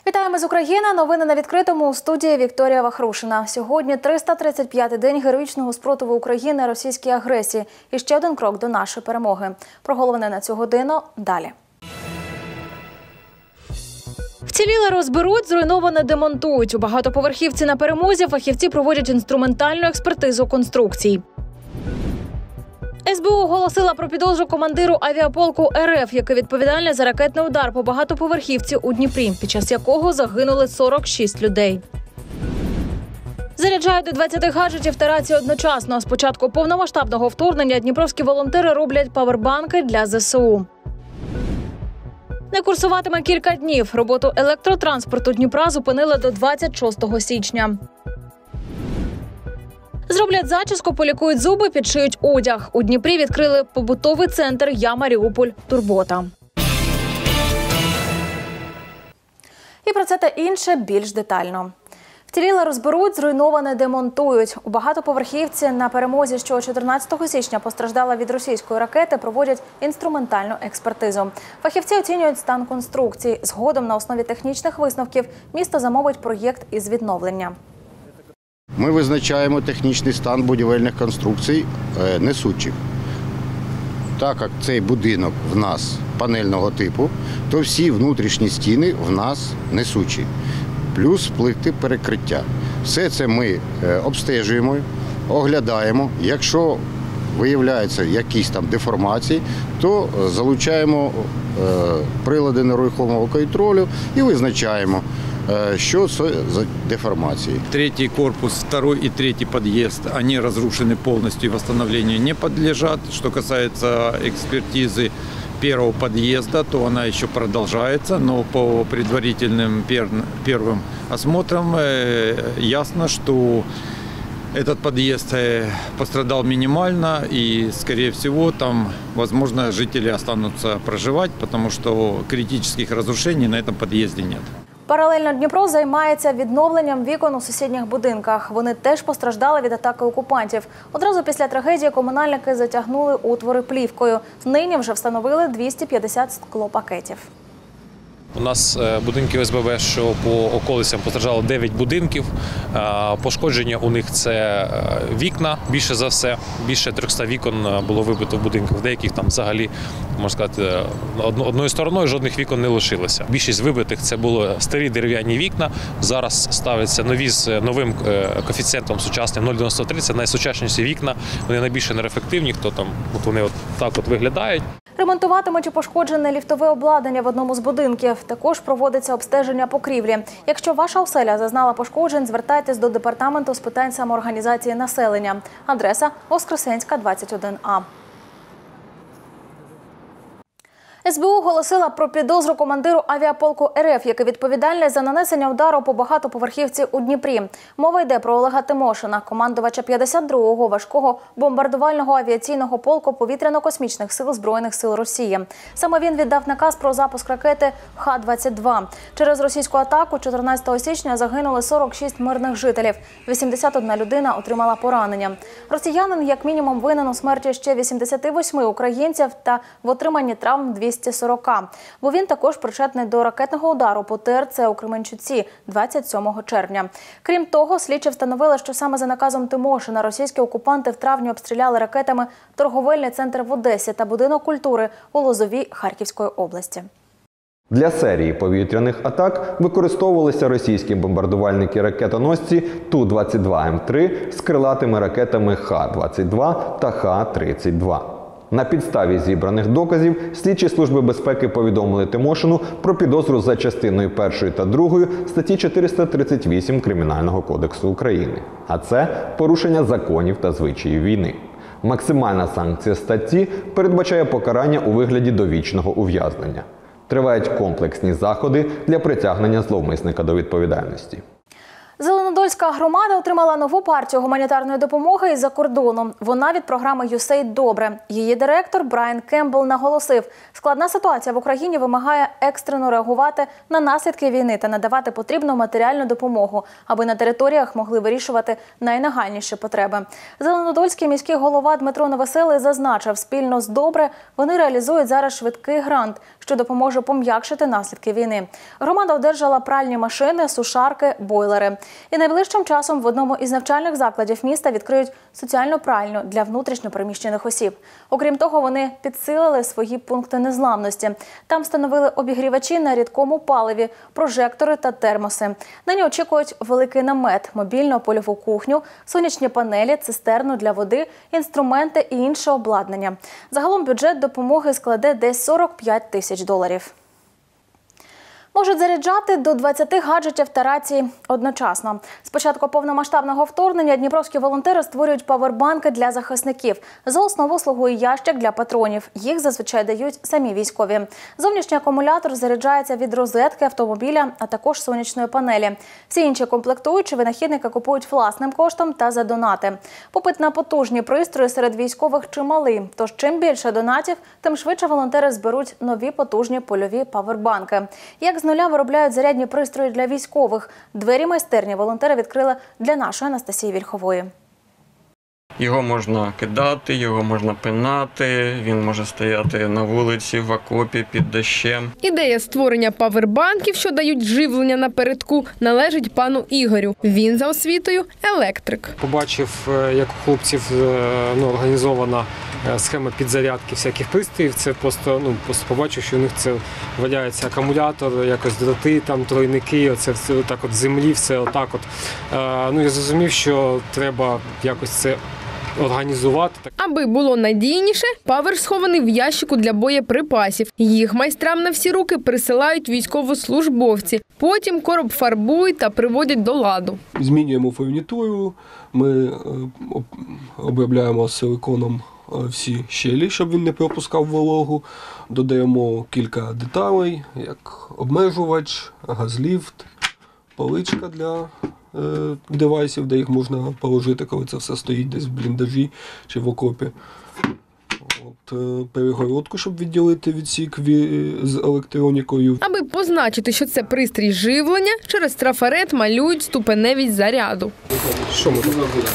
Вітаємо з України. Новини на відкритому. У студії Вікторія Вахрушина. Сьогодні 335-й день героїчного спротиву України російській агресії. І ще один крок до нашої перемоги. Про головне на цю годину далі. Вціліле розберуть, зруйноване демонтують. У багатоповерхівці на Перемозі фахівці проводять інструментальну експертизу конструкцій. СБУ оголосила про підозру командиру авіаполку РФ, який відповідальний за ракетний удар по багатоповерхівці у Дніпрі, під час якого загинули 46 людей. Заряджають до 20 гаджетів та рації одночасно. З початку повномасштабного вторгнення дніпровські волонтери роблять павербанки для ЗСУ. Не курсуватиме кілька днів. Роботу електротранспорту Дніпра зупинили до 26 січня. Зроблять зачіску, полікують зуби, підшиють одяг. У Дніпрі відкрили побутовий центр «Я Маріуполь. Турбота». І про це та інше більш детально. Вціліле розберуть, зруйноване демонтують. У багатоповерхівці на Перемозі, що 14 січня постраждала від російської ракети, проводять інструментальну експертизу. Фахівці оцінюють стан конструкцій. Згодом на основі технічних висновків місто замовить проєкт із відновлення. Ми визначаємо технічний стан будівельних конструкцій несучих. Так як цей будинок в нас панельного типу, то всі внутрішні стіни в нас несучі, плюс плити перекриття. Все це ми обстежуємо, оглядаємо. Якщо виявляються якісь там деформації, то залучаємо прилади нерухомого контролю і визначаємо, что за деформации. Третий корпус, второй и третий подъезд, они разрушены полностью и восстановлению не подлежат. Что касается экспертизы первого подъезда, то она еще продолжается, но по предварительным первым осмотрам ясно, что этот подъезд пострадал минимально и, скорее всего, там, возможно, жители останутся проживать, потому что критических разрушений на этом подъезде нет. Паралельно Дніпро займається відновленням вікон у сусідніх будинках. Вони теж постраждали від атаки окупантів. Одразу після трагедії комунальники затягнули утвори плівкою. Нині вже встановили 250 склопакетів. У нас будинки ОСББ, що по околицям постраждало 9 будинків. Пошкодження у них – це вікна, більше за все. Більше 300 вікон було вибито в будинках. В деяких там взагалі, можна сказати, одною стороною жодних вікон не лишилося. Більшість вибитих – це були старі дерев'яні вікна. Зараз ставляться нові з новим коефіцієнтом сучасним 0,93. Це найсучасніші вікна. Вони найбільш енергоефективні, хто там, вони от так от виглядають. Ремонтуватимуть і пошкоджене ліфтове обладнання в одному з будинків. Також проводиться обстеження покрівлі. Якщо ваша оселя зазнала пошкоджень, звертайтесь до департаменту з питань самоорганізації населення. Адреса – Воскресенська, 21А. СБУ оголосила про підозру командиру авіаполку РФ, який відповідальний за нанесення удару по багатоповерхівці у Дніпрі. Мова йде про Олега Тимошина, командувача 52-го важкого бомбардувального авіаційного полку повітряно-космічних сил Збройних сил Росії. Саме він віддав наказ про запуск ракети Х-22. Через російську атаку 14 січня загинули 46 мирних жителів. 81 людина отримала поранення. Росіянин як мінімум винен у смерті ще 88 українців та в отриманні травм 240. Бо він також причетний до ракетного удару по ТРЦ у Кременчуці 27 червня. Крім того, слідчі встановили, що саме за наказом Тимошина російські окупанти в травні обстріляли ракетами торговельний центр в Одесі та будинок культури у Лозовій Харківської області. Для серії повітряних атак використовувалися російські бомбардувальники-ракетоносці Ту-22М3 з крилатими ракетами Х-22 та Х-32. На підставі зібраних доказів слідчі служби безпеки повідомили Тимошину про підозру за частиною 1 та 2 статті 438 Кримінального кодексу України. А це порушення законів та звичаїв війни. Максимальна санкція статті передбачає покарання у вигляді довічного ув'язнення. Тривають комплексні заходи для притягнення зловмисника до відповідальності. Зеленодольська громада отримала нову партію гуманітарної допомоги із-за кордону. Вона від програми «USAID Добре». Її директор Брайан Кембл наголосив, складна ситуація в Україні вимагає екстрено реагувати на наслідки війни та надавати потрібну матеріальну допомогу, аби на територіях могли вирішувати найнагальніші потреби. Зеленодольський міський голова Дмитро Новоселий зазначив, спільно з Добре вони реалізують зараз швидкий грант, що допоможе пом'якшити наслідки війни. Громада одержала пральні машини, сушарки, бойлери. І найближчим часом в одному із навчальних закладів міста відкриють соціальну пральню для внутрішньо переміщених осіб. Окрім того, вони підсилили свої пункти незламності. Там встановили обігрівачі на рідкому паливі, прожектори та термоси. Нині очікують великий намет, мобільну польову кухню, сонячні панелі, цистерну для води, інструменти і інше обладнання. Загалом бюджет допомоги складе десь $45 тисяч. Можуть заряджати до 20 гаджетів та рацій одночасно. З початку повномасштабного вторгнення дніпровські волонтери створюють павербанки для захисників. За основу слугує ящик для патронів. Їх зазвичай дають самі військові. Зовнішній акумулятор заряджається від розетки автомобіля, а також сонячної панелі. Всі інші комплектуючі винахідники купують власним коштом та за донати. Попит на потужні пристрої серед військових чималий. Тож чим більше донатів, тим швидше волонтери зберуть нові потужні польові павербанки. Як з нуля виробляють зарядні пристрої для військових. Двері майстерні волонтери відкрили для нашої Анастасії Вільхової. Його можна кидати, його можна пинати, він може стояти на вулиці, в окопі, під дощем. Ідея створення павербанків, що дають живлення напередку, належить пану Ігорю. Він за освітою – електрик. Побачив, як у хлопців організована схема підзарядки всяких пристроїв. Це просто побачив, що у них це валяється акумулятор, якось дроти, там тройники, оце все отак от землі, все отак от. Я зрозумів, що треба якось це організувати. Аби було надійніше, павер схований в ящику для боєприпасів. Їх майстрам на всі руки присилають військовослужбовці. Потім короб фарбують та приводять до ладу. Змінюємо фурнітуру, ми обробляємо силиконом всі щелі, щоб він не пропускав вологу. Додаємо кілька деталей, як обмежувач, газліфт, поличка для девайсів, де їх можна положити, коли це все стоїть десь в бліндажі чи в окопі. Перегородку, щоб відділити відсік з електронікою. Аби позначити, що це пристрій живлення, через трафарет малюють ступеневість заряду. Що ми тут робимо?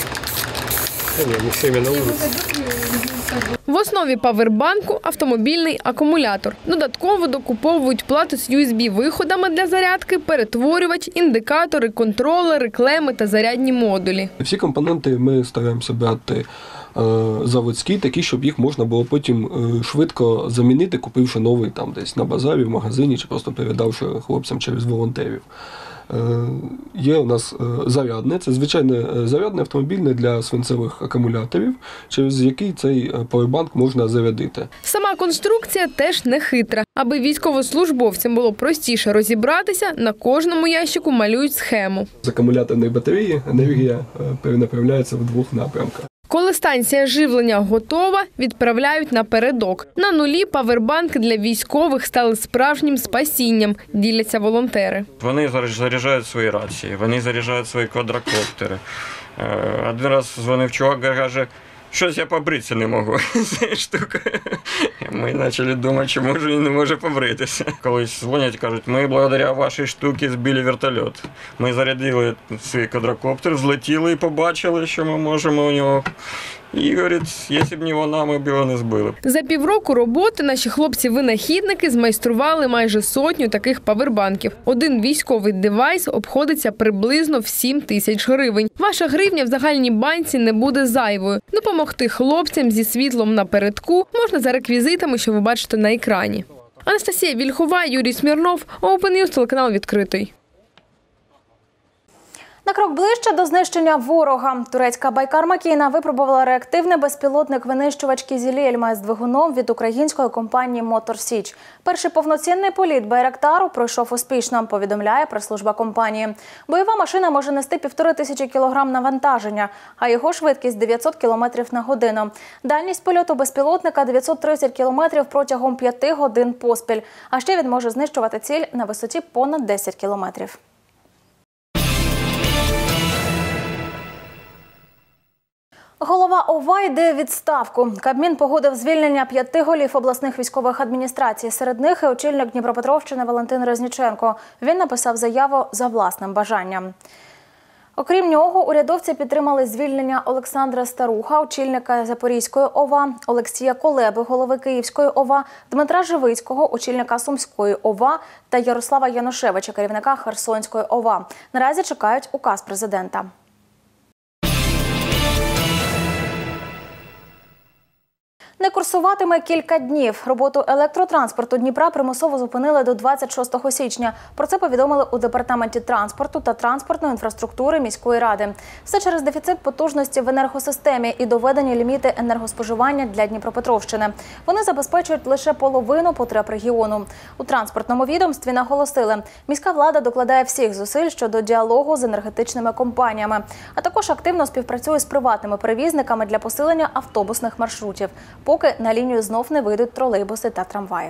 В основі павербанку – автомобільний акумулятор. Додатково докуповують плату з USB-виходами для зарядки, перетворювач, індикатори, контролери, клеми та зарядні модулі. Всі компоненти ми стараємося брати заводські, такі, щоб їх можна було потім швидко замінити, купивши новий там десь на базарі, в магазині, чи просто передавши хлопцям через волонтерів. Є у нас зарядне, це звичайне зарядне автомобільне для свинцевих акумуляторів, через який цей павербанк можна зарядити. Сама конструкція теж не хитра. Аби військовослужбовцям було простіше розібратися, на кожному ящику малюють схему. З акумуляторної батареї енергія перенаправляється в двох напрямках. Коли станція живлення готова, відправляють напередок. На нулі павербанки для військових стали справжнім спасінням, діляться волонтери. Вони заряджають свої рації, вони заряджають свої квадрокоптери. Один раз дзвонив чувак, каже, щось я побритися не можу з цією штукою. Ми почали думати, чи може він не може побритися. Колись дзвонять, кажуть, ми благодаря вашій штуці збили вертольот. Ми зарядили свій квадрокоптер, злетіли і побачили, що ми можемо у нього. І, говорить, якщо б не вона, ми б його не збили. За півроку роботи наші хлопці-винахідники змайстрували майже 100 таких павербанків. Один військовий девайс обходиться приблизно в 7 тисяч гривень. Ваша гривня в загальній банці не буде зайвою. Допомогти хлопцям зі світлом напередку можна за реквізитами, що ви бачите на екрані. Анастасія Вільхова, Юрій Смірнов, Open News, телеканал «Відкритий». На крок ближче до знищення ворога. Турецька Байкар-Макіна випробувала реактивний безпілотник-винищувач «Кізіль-Ельма» з двигуном від української компанії «Мотор Січ». Перший повноцінний політ Байрактару пройшов успішно, повідомляє прес-служба компанії. Бойова машина може нести 1500 кг навантаження, а його швидкість – 900 км на годину. Дальність польоту безпілотника – 930 км протягом 5 годин поспіль. А ще він може знищувати ціль на висоті понад 10 км. Голова ОВА йде у відставку. Кабмін погодив звільнення 5 голів обласних військових адміністрацій. Серед них і очільник Дніпропетровщини Валентин Резніченко. Він написав заяву за власним бажанням. Окрім нього, урядовці підтримали звільнення Олександра Старуха, очільника Запорізької ОВА, Олексія Колеби, голови Київської ОВА, Дмитра Живицького, очільника Сумської ОВА та Ярослава Янушевича, керівника Херсонської ОВА. Наразі чекають указ президента. Не курсуватиме кілька днів. Роботу електротранспорту Дніпра примусово зупинили до 26 січня. Про це повідомили у Департаменті транспорту та транспортної інфраструктури міської ради. Все через дефіцит потужності в енергосистемі і доведені ліміти енергоспоживання для Дніпропетровщини. Вони забезпечують лише половину потреб регіону. У транспортному відомстві наголосили, міська влада докладає всіх зусиль щодо діалогу з енергетичними компаніями, а також активно співпрацює з приватними перевізниками для посилення автобусних маршрутів, поки на лінію знов не вийдуть тролейбуси та трамваї.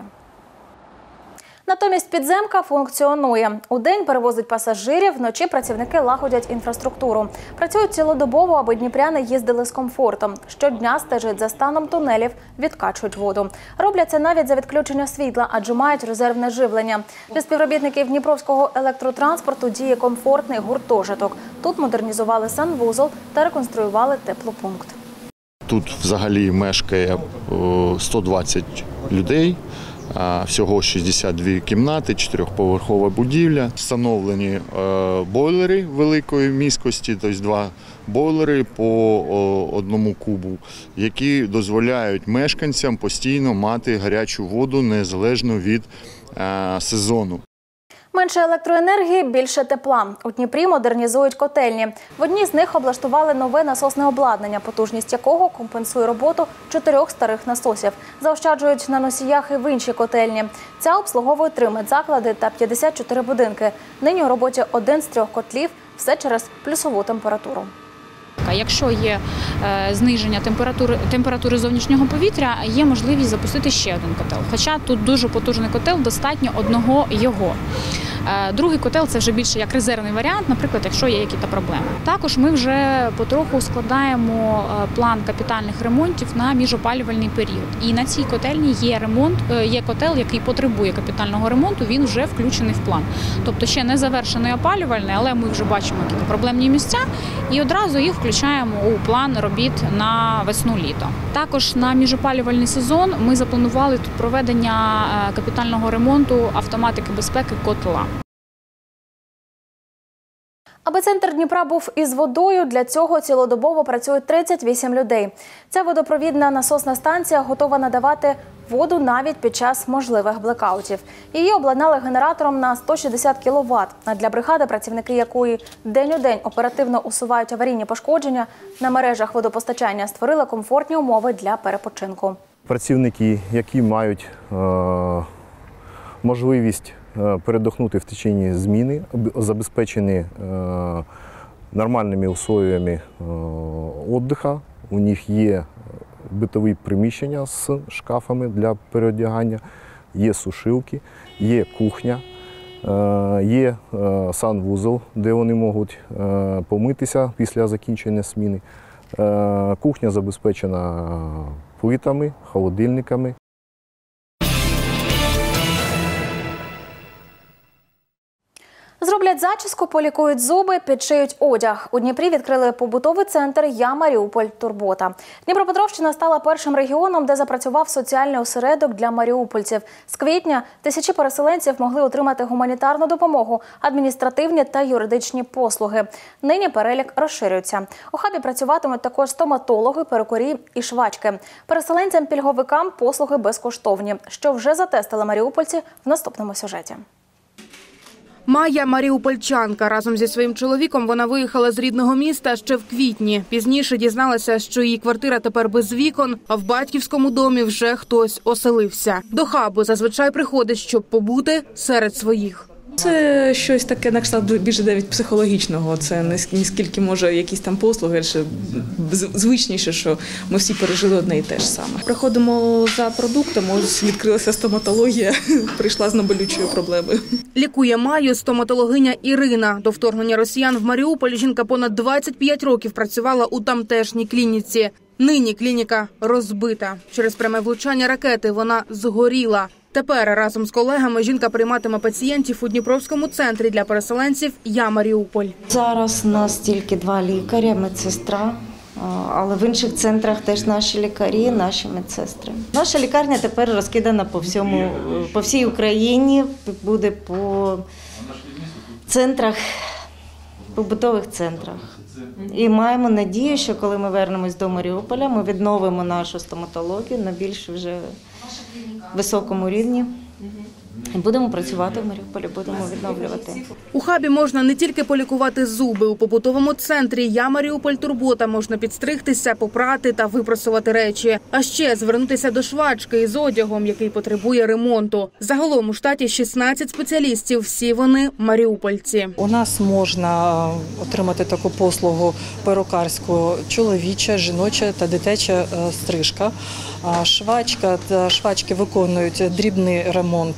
Натомість підземка функціонує. Удень перевозить пасажирів, вночі працівники лагодять інфраструктуру. Працюють цілодобово, аби дніпряни їздили з комфортом. Щодня стежать за станом тунелів, відкачують воду. Роблять це навіть за відключення світла, адже мають резервне живлення. Для співробітників Дніпровського електротранспорту діє комфортний гуртожиток. Тут модернізували санвузол та реконструювали теплопункт. Тут взагалі мешкає 120 людей, всього 62 кімнати, 4-поверхова будівля. Встановлені бойлери великої міськості, тобто 2 бойлери по 1 кубу, які дозволяють мешканцям постійно мати гарячу воду незалежно від сезону. Менше електроенергії, більше тепла. У Дніпрі модернізують котельні. В одній з них облаштували нове насосне обладнання, потужність якого компенсує роботу 4 старих насосів. Заощаджують на носіях і в інші котельні. Ця обслуговує 3 медзаклади та 54 будинки. Нині у роботі 1 з 3 котлів, все через плюсову температуру. Якщо є зниження температури зовнішнього повітря, є можливість запустити ще один котел. Хоча тут дуже потужний котел, достатньо одного його. Другий котел – це вже більше як резервний варіант, наприклад, якщо є якісь проблеми. Також ми вже потроху складаємо план капітальних ремонтів на міжопалювальний період. І на цій котельні є котел, який потребує капітального ремонту, він вже включений в план. Тобто ще не завершений опалювальний, але ми вже бачимо які проблемні місця і одразу їх включаємо у план робіт на весну-літо. Також на міжопалювальний сезон ми запланували тут проведення капітального ремонту автоматики безпеки котла. Аби центр Дніпра був із водою, для цього цілодобово працюють 38 людей. Ця водопровідна насосна станція готова надавати воду навіть під час можливих блекаутів. Її обладнали генератором на 160 кВт. А для бригади, працівники якої день у день оперативно усувають аварійні пошкодження, на мережах водопостачання створили комфортні умови для перепочинку. Працівники, які мають можливість передохнути в течение зміни, забезпечені нормальними условиями відпочинку. У них є битові приміщення з шкафами для переодягання, є сушилки, є кухня, є санвузол, де вони можуть помитися після закінчення зміни. Кухня забезпечена плитами, холодильниками. Зроблять зачіску, полікують зуби, підшиють одяг. У Дніпрі відкрили побутовий центр «Я Маріуполь. Турбота». Дніпропетровщина стала першим регіоном, де запрацював соціальний осередок для маріупольців. З квітня тисячі переселенців могли отримати гуманітарну допомогу, адміністративні та юридичні послуги. Нині перелік розширюється. У хабі працюватимуть також стоматологи, перукарі і швачки. Переселенцям-пільговикам послуги безкоштовні, що вже затестили маріупольці в наступному сюжеті. Майя – маріупольчанка. Разом зі своїм чоловіком вона виїхала з рідного міста ще в квітні. Пізніше дізналася, що її квартира тепер без вікон, а в батьківському домі вже хтось оселився. До хабу зазвичай приходить, щоб побути серед своїх. Це щось таке на кшталт більше навіть психологічного. Це не скільки може якісь там послуги, чи звичніше, що ми всі пережили одне і те ж саме. Приходимо за продуктом, ось відкрилася стоматологія, прийшла з наболючою проблемою. Лікує Майю стоматологиня Ірина. До вторгнення росіян в Маріуполь жінка понад 25 років працювала у тамтешній клініці. Нині клініка розбита. Через пряме влучання ракети вона згоріла. Тепер разом з колегами жінка прийматиме пацієнтів у Дніпровському центрі для переселенців «Я Маріуполь». Зараз у нас тільки 2 лікаря, медсестра, але в інших центрах теж наші лікарі, наші медсестри. Наша лікарня тепер розкидана по всій Україні, буде по центрах, побутових центрах. І маємо надію, що коли ми вернемось до Маріуполя, ми відновимо нашу стоматологію на більш вже високому рівні. І будемо працювати в Маріуполі, будемо відновлювати. У хабі можна не тільки полікувати зуби. У побутовому центрі «Я Маріуполь Турбота» можна підстригтися, попрати та випрасувати речі. А ще звернутися до швачки із одягом, який потребує ремонту. Загалом у штаті 16 спеціалістів, всі вони маріупольці. У нас можна отримати таку послугу перукарську: чоловіча, жіноча та дитяча стрижка. Швачка та швачки виконують дрібний ремонт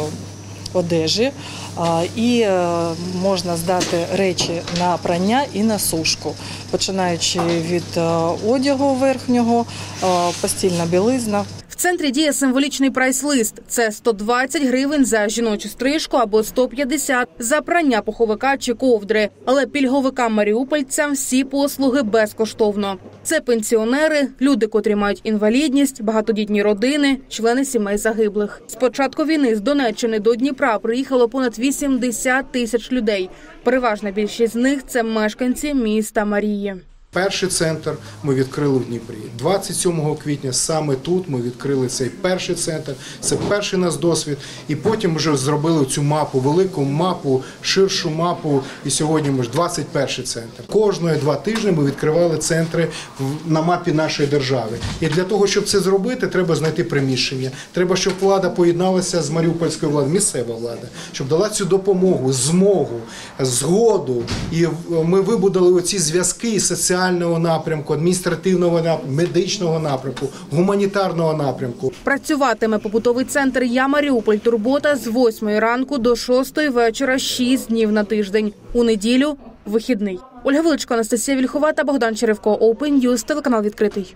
одежі і можна здати речі на прання і на сушку, починаючи від одягу верхнього, постільна білизна. В центрі діє символічний прайс-лист. Це 120 гривень за жіночу стрижку або 150 за прання пуховика чи ковдри. Але пільговикам-маріупольцям всі послуги безкоштовно. Це пенсіонери, люди, котрі мають інвалідність, багатодітні родини, члени сімей загиблих. З початку війни з Донеччини до Дніпра приїхало понад 80 тисяч людей. Переважна більшість з них – це мешканці міста Марії. Перший центр ми відкрили в Дніпрі. 27 квітня саме тут ми відкрили цей перший центр. Це перший наш досвід. І потім вже зробили цю мапу, велику мапу, ширшу мапу. І сьогодні ми ж 21 центр. Кожної 2 тижні ми відкривали центри на мапі нашої держави. І для того, щоб це зробити, треба знайти приміщення. Треба, щоб влада поєдналася з маріупольською владою, місцева влада, щоб дала цю допомогу, змогу, згоду. І ми вибудували оці зв'язки і соціальні напрямку, адміністративного напрямку, медичного напрямку, гуманітарного напрямку. Працюватиме побутовий центр «Я Маріуполь Турбота» з 8 ранку до 6 вечора 6 днів на тиждень. У неділю – вихідний. Ольга Величко, Анастасія Вільхова та Богдан Черевко. Open News, телеканал відкритий.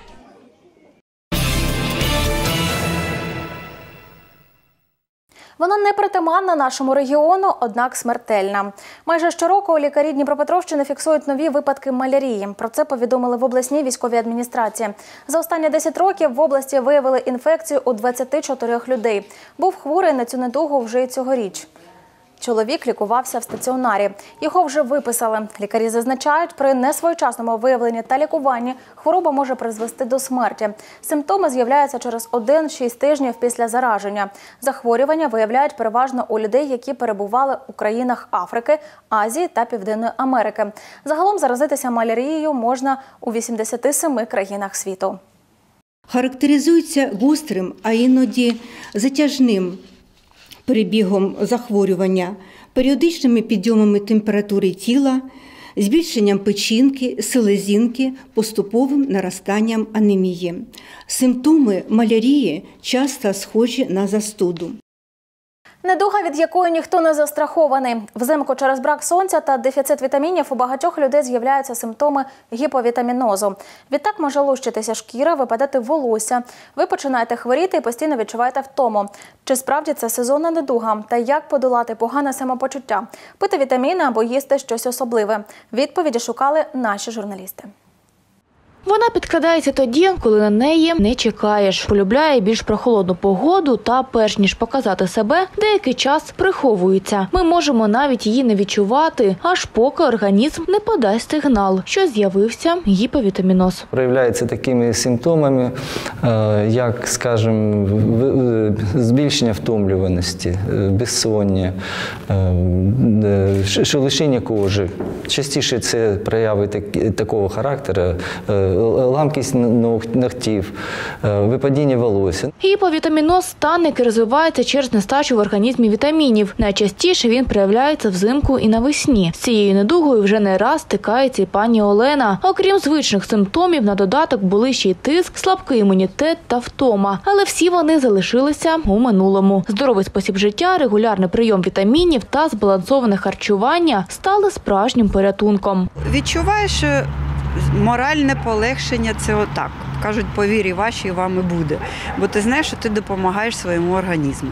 Вона не притаманна нашому регіону, однак смертельна. Майже щороку лікарі Дніпропетровщини фіксують нові випадки малярії. Про це повідомили в обласній військовій адміністрації. За останні 10 років в області виявили інфекцію у 24 людей. Був хворий на цю недугу вже й цьогоріч. Чоловік лікувався в стаціонарі. Його вже виписали. Лікарі зазначають, при несвоєчасному виявленні та лікуванні хвороба може призвести до смерті. Симптоми з'являються через 1-6 тижнів після зараження. Захворювання виявляють переважно у людей, які перебували у країнах Африки, Азії та Південної Америки. Загалом заразитися малярією можна у 87 країнах світу. Характеризується гострим, а іноді затяжним перебігом захворювання, періодичними підйомами температури тіла, збільшенням печінки, селезінки, поступовим наростанням анемії. Симптоми малярії часто схожі на застуду. Недуга, від якої ніхто не застрахований. Взимку через брак сонця та дефіцит вітамінів у багатьох людей з'являються симптоми гіповітамінозу. Відтак може лущитися шкіра, випадати волосся. Ви починаєте хворіти і постійно відчуваєте втому. Чи справді це сезонна недуга? Та як подолати погане самопочуття? Пити вітаміни або їсти щось особливе? Відповіді шукали наші журналісти. Вона підкрадається тоді, коли на неї не чекаєш. Полюбляє більш прохолодну погоду та, перш ніж показати себе, деякий час приховується. Ми можемо навіть її не відчувати, аж поки організм не подасть сигнал, що з'явився гіповітаміноз. Проявляється такими симптомами, як, скажімо, збільшення втомлюваності, безсоння, шелушіння кожи. Частіше це прояви такого характеру, ламкість ногтів, випадіння волосся. Гіповітаміноз – стан, який розвивається через нестачу в організмі вітамінів. Найчастіше він проявляється взимку і навесні. З цією недугою вже не раз стикається і пані Олена. Окрім звичних симптомів, на додаток були ще й тиск, слабкий імунітет та втома. Але всі вони залишилися у минулому. Здоровий спосіб життя, регулярний прийом вітамінів та збалансоване харчування стали справжнім порятунком. Відчуваєш, Моральне полегшення – це отак. Кажуть, по вірі вашій вам і буде. Бо ти знаєш, що ти допомагаєш своєму організму.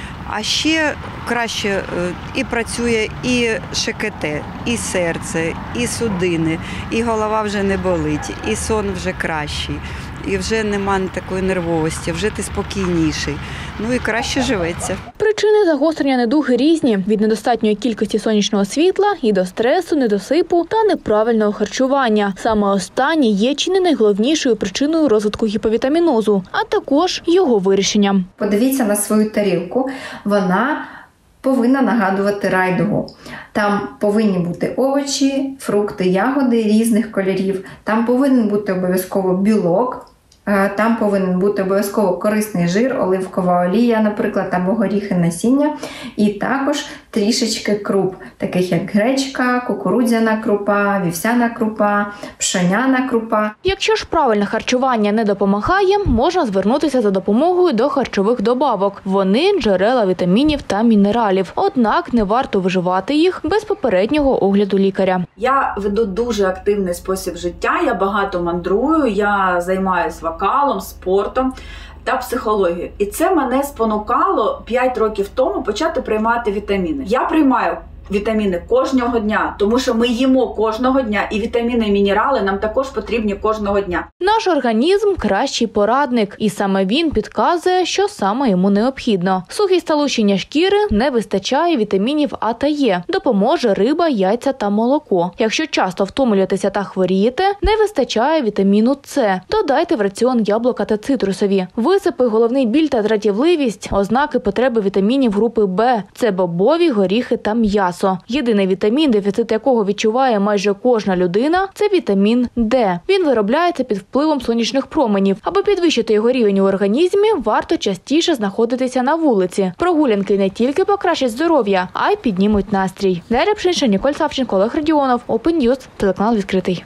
А ще краще і працює і ШКТ, і серце, і судини, і голова вже не болить, і сон вже кращий, і вже немає такої нервовості, вже ти спокійніший. Ну і краще живеться. Причини загострення недуги різні – від недостатньої кількості сонячного світла і до стресу, недосипу та неправильного харчування. Саме останнє є чи не найголовнішою причиною розвитку гіповітамінозу, а також його вирішенням. Подивіться на свою тарілку, вона повинна нагадувати райдугу. Там повинні бути овочі, фрукти, ягоди різних кольорів, там повинен бути обов'язково білок, там повинен бути обов'язково корисний жир, оливкова олія, наприклад, або горіхи, насіння, і також трішечки круп, таких як гречка, кукурудзяна крупа, вівсяна крупа, пшеняна крупа. Якщо ж правильне харчування не допомагає, можна звернутися за допомогою до харчових добавок. Вони – джерела вітамінів та мінералів. Однак не варто вживати їх без попереднього огляду лікаря. Я веду дуже активний спосіб життя, я багато мандрую, я займаюся вокалом, спортом та психологією. І це мене спонукало 5 років тому почати приймати вітаміни. Я приймаю вітаміни кожного дня, тому що ми їмо кожного дня, і вітаміни і мінерали нам також потрібні кожного дня. Наш організм – кращий порадник, і саме він підказує, що саме йому необхідно. Сухість та лущення шкіри, не вистачає вітамінів А та Е, допоможе риба, яйця та молоко. Якщо часто втомлюєтеся та хворієте, не вистачає вітаміну С. Додайте в раціон яблука та цитрусові. Висипи, головний біль та дратівливість – ознаки потреби вітамінів групи Б. Це бобові, горіхи та м'ясо. Єдиний вітамін, дефіцит якого відчуває майже кожна людина – це вітамін Д. Він виробляється під впливом сонячних променів. Аби підвищити його рівень у організмі, варто частіше знаходитися на вулиці. Прогулянки не тільки покращать здоров'я, а й піднімуть настрій. Дар'я Пшинша, Ніколь Савченко, Олег Радіонов, Open News, телеканал відкритий.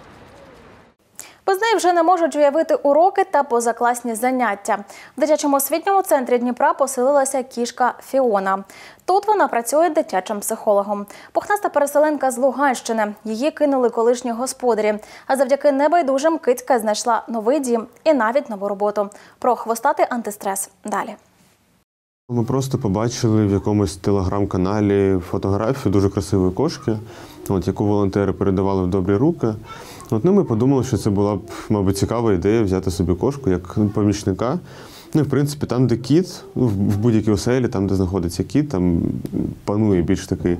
Без неї вже не можуть уявити уроки та позакласні заняття. В дитячому освітньому центрі Дніпра поселилася кішка Фіона. Тут вона працює дитячим психологом. Пухнаста переселенка з Луганщини. Її кинули колишні господарі. А завдяки небайдужим кицька знайшла новий дім і навіть нову роботу. Про хвостатий антистрес далі. Ми просто побачили в якомусь телеграм-каналі фотографію дуже красивої кошки, яку волонтери передавали в добрі руки. Ми подумали, що це була б, мабуть, цікава ідея взяти собі кошку як помічника. І, в принципі, там, де кіт, в будь-якій оселі, там, де знаходиться кіт, там панує більш такий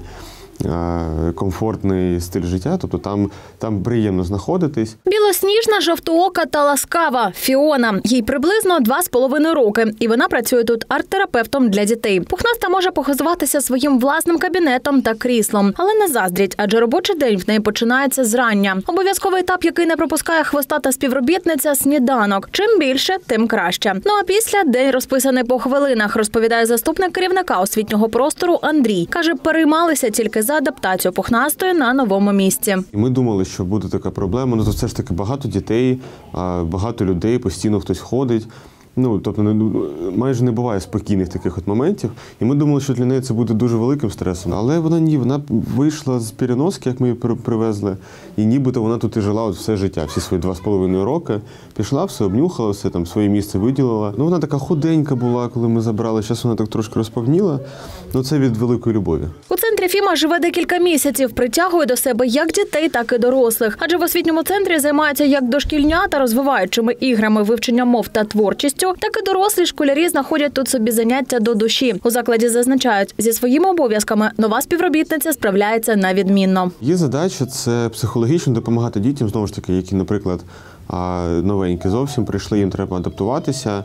комфортний стиль життя, тобто там приємно знаходитись. Білосніжна, жовтоока та ласкава Фіона. Їй приблизно 2,5 роки, і вона працює тут арт-терапевтом для дітей. Пухнаста може похизуватися своїм власним кабінетом та кріслом, але не заздріть, адже робочий день в неї починається зрання. Обов'язковий етап, який не пропускає хвостата співробітниця – сніданок. Чим більше, тим краще. Ну а після день розписаний по хвилинах, розповідає заступник керівника освітнього простору Андрій. Каже, переймалися тільки за адаптацію пухнастої на новому місці. Ми думали, що буде така проблема, то все ж таки багато дітей, багато людей, постійно хтось ходить. Тобто майже не буває спокійних таких моментів. І ми думали, що для неї це буде дуже великим стресом. Але вона вийшла з переноски, як ми її привезли, і нібито вона тут і жила все життя, всі свої 2,5 роки. Пішла, все обнюхала, все там своє місце виділила. Вона така худенька була, коли ми забрали, зараз вона так трошки розповніла. Це від великої любові. У центрі Фіма живе декілька місяців, притягує до себе як дітей, так і дорослих. Адже в освітньому центрі займаються як дошкільнята розвиваючими іграми, вивченням мов та творчістю, так і дорослі школярі знаходять тут собі заняття до душі. У закладі зазначають, зі своїми обов'язками нова співробітниця справляється на відмінно. Її задача – це психологічно допомагати дітям, знову ж таки, які, наприклад, новенькі зовсім прийшли, їм треба адаптуватися.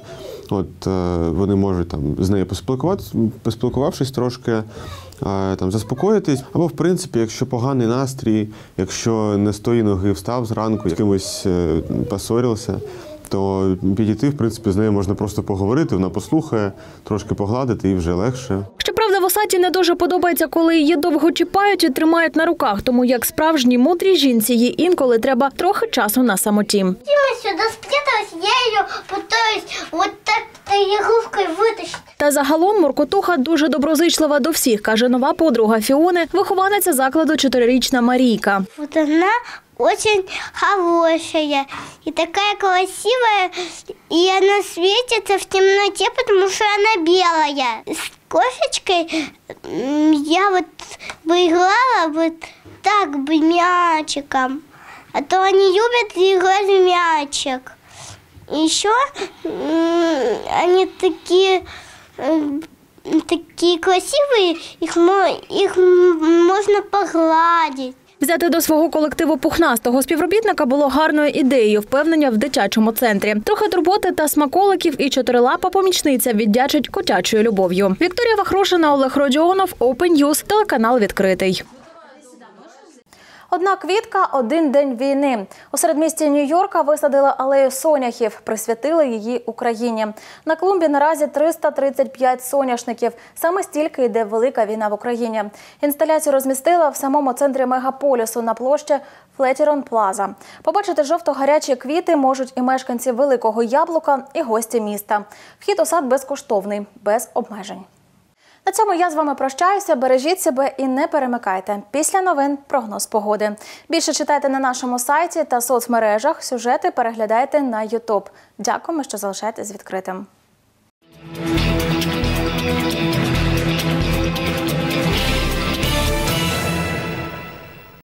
Вони можуть з нею поспілкувавшись трошки, заспокоїтись. Або, в принципі, якщо поганий настрій, якщо не з тої ноги встав зранку, з кимось посварився, то підійти, в принципі, з нею можна просто поговорити, вона послухає, трошки погладити і вже легше. Щоправда, Восаті не дуже подобається, коли її довго чіпають і тримають на руках, тому як справжній мудрій жінці їй інколи треба трохи часу на самоті. Дима сюди спряталась, я її пытаюсь вот так ігрушкою витащити. Та загалом Муркотуха дуже доброзичлива до всіх, каже нова подруга Фіони, вихованиця закладу 4-річна Марійка. Вот вона очень хорошая и такая красивая, и она светится в темноте, потому что она белая. С кошечкой я вот бы играла вот так бы мячиком, а то они любят играть в мячик. Еще они такие красивые, их можно погладить. Взяти до свого колективу пухнастого співробітника було гарною ідеєю, впевнення в дитячому центрі. Трохи турботи та смаколиків і чотирилапа помічниця віддячить котячою любов'ю. Вікторія Вахрушина, Олег Родіонов, Open News, телеканал «Відкритий». Одна квітка – один день війни. У середмісті Нью-Йорка висадили алею соняхів, присвятили її Україні. На клумбі наразі 335 соняшників. Саме стільки йде велика війна в Україні. Інсталяцію розмістили в самому центрі мегаполісу на площі Флетірон Плаза. Побачити жовто-гарячі квіти можуть і мешканці Великого Яблука, і гості міста. Вхід у сад безкоштовний, без обмежень. На цьому я з вами прощаюся. Бережіть себе і не перемикайте. Після новин – прогноз погоди. Більше читайте на нашому сайті та соцмережах. Сюжети переглядайте на YouTube. Дякуємо, що залишаєтесь відкритим.